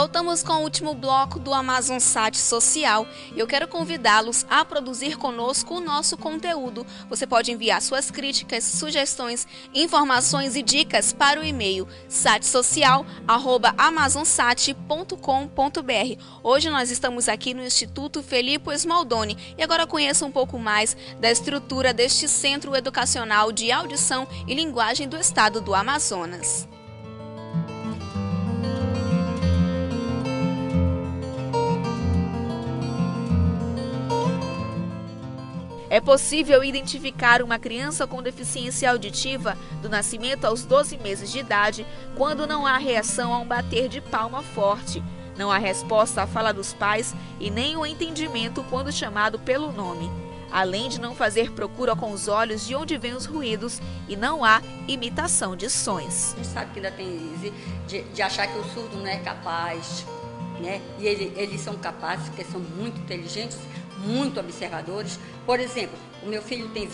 Voltamos com o último bloco do Amazon Sat Social e eu quero convidá-los a produzir conosco o nosso conteúdo. Você pode enviar suas críticas, sugestões, informações e dicas para o e-mail satsocial@amazonsat.com.br. Hoje nós estamos aqui no Instituto Filippo Smaldoni e agora conheça um pouco mais da estrutura deste Centro Educacional de Audição e Linguagem do Estado do Amazonas. É possível identificar uma criança com deficiência auditiva do nascimento aos 12 meses de idade quando não há reação a um bater de palma forte, não há resposta à fala dos pais e nem o entendimento quando chamado pelo nome, além de não fazer procura com os olhos de onde vêm os ruídos e não há imitação de sons. A gente sabe que ainda tem de achar que o surdo não é capaz, né? E eles são capazes, porque são muito inteligentes, muito observadores. Por exemplo, o meu filho tem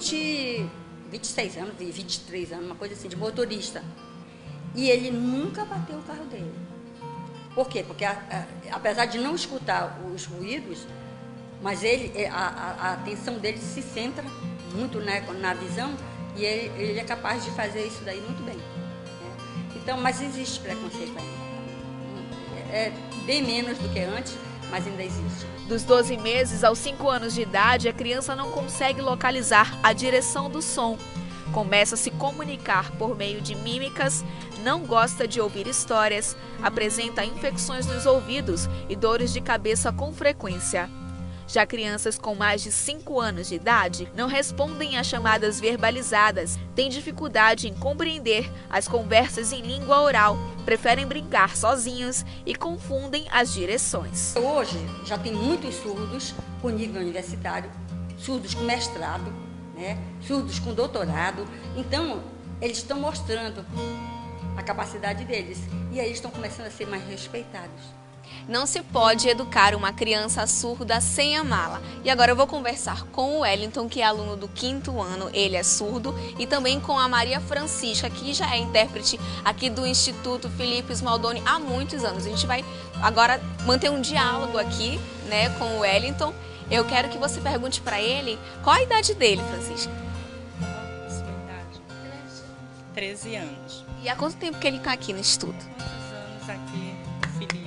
26 anos, 23 anos, uma coisa assim, de motorista. E ele nunca bateu o carro dele. Por quê? Porque apesar de não escutar os ruídos, mas a atenção dele se centra muito, né, na visão, e ele é capaz de fazer isso daí muito bem. Né? Então, mas existe preconceito ainda. É bem menos do que antes, mas ainda existe. Dos 12 meses aos 5 anos de idade, a criança não consegue localizar a direção do som. Começa a se comunicar por meio de mímicas, não gosta de ouvir histórias, apresenta infecções nos ouvidos e dores de cabeça com frequência. Já crianças com mais de 5 anos de idade não respondem a chamadas verbalizadas, têm dificuldade em compreender as conversas em língua oral, preferem brincar sozinhos e confundem as direções. Hoje já tem muitos surdos com nível universitário, surdos com mestrado, né? Surdos com doutorado. Então, eles estão mostrando a capacidade deles e aí eles estão começando a ser mais respeitados. Não se pode educar uma criança surda sem amá-la. E agora eu vou conversar com o Wellington, que é aluno do 5º ano, ele é surdo, e também com a Maria Francisca, que já é intérprete aqui do Instituto Filippo Smaldoni há muitos anos. A gente vai agora manter um diálogo aqui, né, com o Wellington. Eu quero que você pergunte para ele qual a idade dele, Francisca. Sua idade? 13 anos. E há quanto tempo que ele está aqui no Instituto? Quantos anos aqui, Filippo?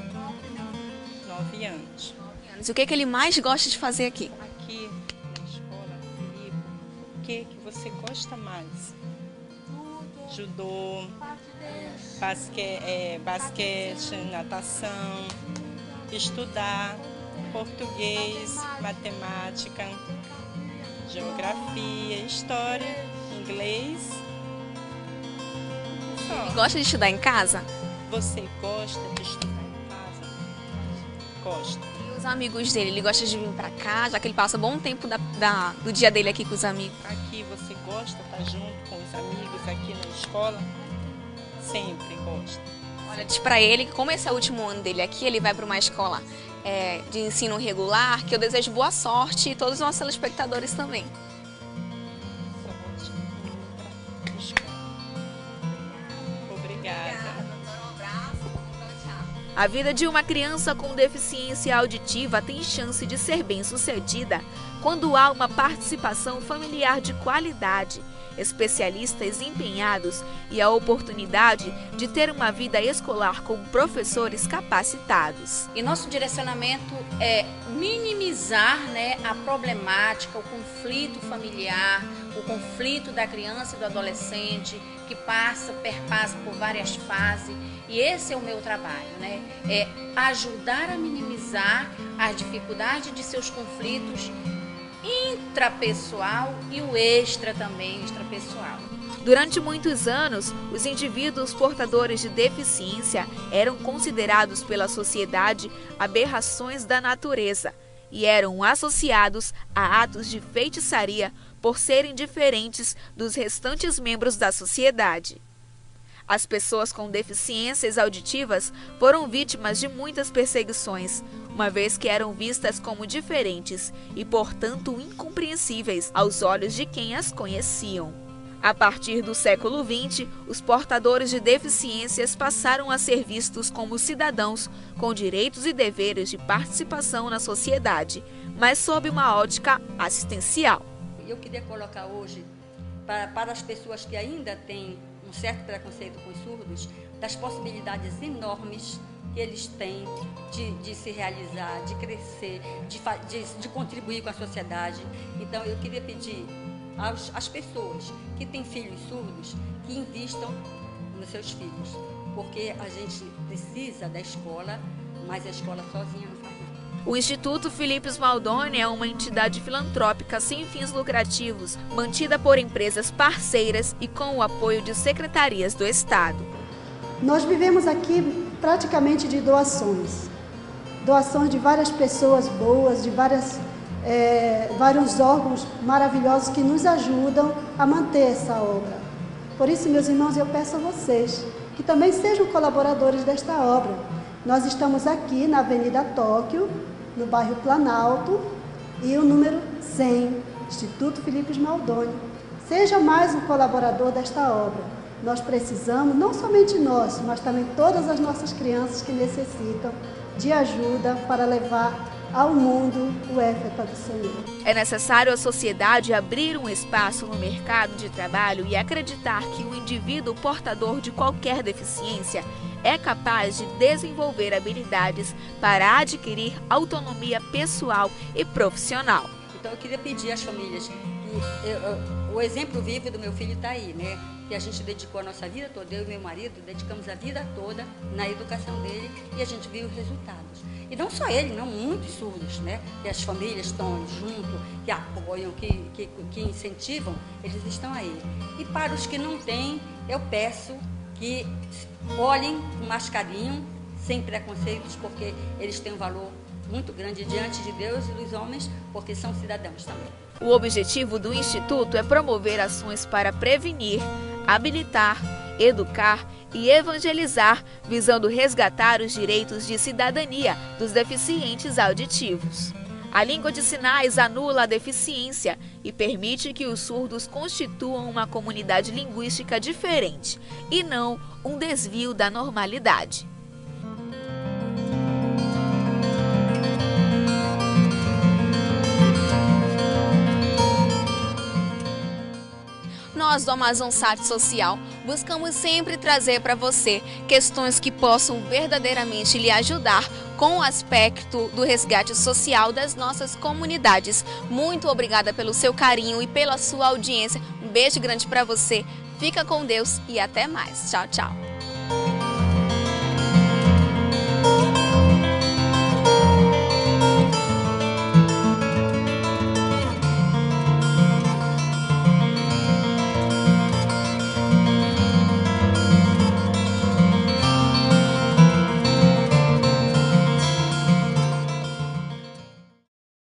9 anos. E o que ele mais gosta de fazer aqui? Aqui na escola, Filippo, o que você gosta mais? Judô, basquete, natação, estudar, português, matemática, geografia, história, inglês. E gosta de estudar em casa? Você gosta de estudar? Gosta. E os amigos dele, ele gosta de vir pra cá, já que ele passa um bom tempo do dia dele aqui com os amigos? Aqui você gosta de estar junto com os amigos aqui na escola? Sempre gosta. Olha, diz pra ele que como esse é o último ano dele aqui, ele vai para uma escola de ensino regular, que eu desejo boa sorte e todos os nossos telespectadores também. Obrigada. A vida de uma criança com deficiência auditiva tem chance de ser bem-sucedida quando há uma participação familiar de qualidade, especialistas empenhados e a oportunidade de ter uma vida escolar com professores capacitados. E nosso direcionamento é minimizar, né, a problemática, o conflito familiar, o conflito da criança e do adolescente que perpassa por várias fases. E esse é o meu trabalho, né? É ajudar a minimizar as dificuldades de seus conflitos intrapessoal e o extrapessoal. Durante muitos anos, os indivíduos portadores de deficiência eram considerados pela sociedade aberrações da natureza e eram associados a atos de feitiçaria por serem diferentes dos restantes membros da sociedade. As pessoas com deficiências auditivas foram vítimas de muitas perseguições, uma vez que eram vistas como diferentes e, portanto, incompreensíveis aos olhos de quem as conheciam. A partir do século XX, os portadores de deficiências passaram a ser vistos como cidadãos com direitos e deveres de participação na sociedade, mas sob uma ótica assistencial. Eu queria colocar hoje, para as pessoas que ainda têm um certo preconceito com os surdos, das possibilidades enormes que eles têm de se realizar, de crescer, de contribuir com a sociedade. Então, eu queria pedir às pessoas que têm filhos surdos que invistam nos seus filhos, porque a gente precisa da escola, mas a escola sozinha não faz nada. O Instituto Filipe Smaldoni é uma entidade filantrópica sem fins lucrativos, mantida por empresas parceiras e com o apoio de secretarias do Estado. Nós vivemos aqui praticamente de doações de várias pessoas boas, de vários órgãos maravilhosos que nos ajudam a manter essa obra. Por isso, meus irmãos, eu peço a vocês que também sejam colaboradores desta obra. Nós estamos aqui na Avenida Tóquio, no bairro Planalto, e o número 100, Instituto Filipe Smaldoni. Seja mais um colaborador desta obra. Nós precisamos, não somente nós, mas também todas as nossas crianças que necessitam de ajuda para levar ao mundo o éfata do Senhor. É necessário a sociedade abrir um espaço no mercado de trabalho e acreditar que o indivíduo portador de qualquer deficiência é capaz de desenvolver habilidades para adquirir autonomia pessoal e profissional. Então, eu queria pedir às famílias que o exemplo vivo do meu filho está aí, né? Que a gente dedicou a nossa vida toda, eu e meu marido, dedicamos a vida toda na educação dele e a gente viu os resultados. E não só ele, não, muitos surdos, né? Que as famílias estão junto, que apoiam, que incentivam, eles estão aí. E para os que não têm, eu peço que olhem com mais carinho, sem preconceitos, porque eles têm um valor muito grande diante de Deus e dos homens, porque são cidadãos também. O objetivo do Instituto é promover ações para prevenir, habilitar, educar e evangelizar, visando resgatar os direitos de cidadania dos deficientes auditivos. A língua de sinais anula a deficiência e permite que os surdos constituam uma comunidade linguística diferente e não um desvio da normalidade. Nós do Amazonsat Social buscamos sempre trazer para você questões que possam verdadeiramente lhe ajudar com o aspecto do resgate social das nossas comunidades. Muito obrigada pelo seu carinho e pela sua audiência. Um beijo grande para você. Fica com Deus e até mais. Tchau, tchau.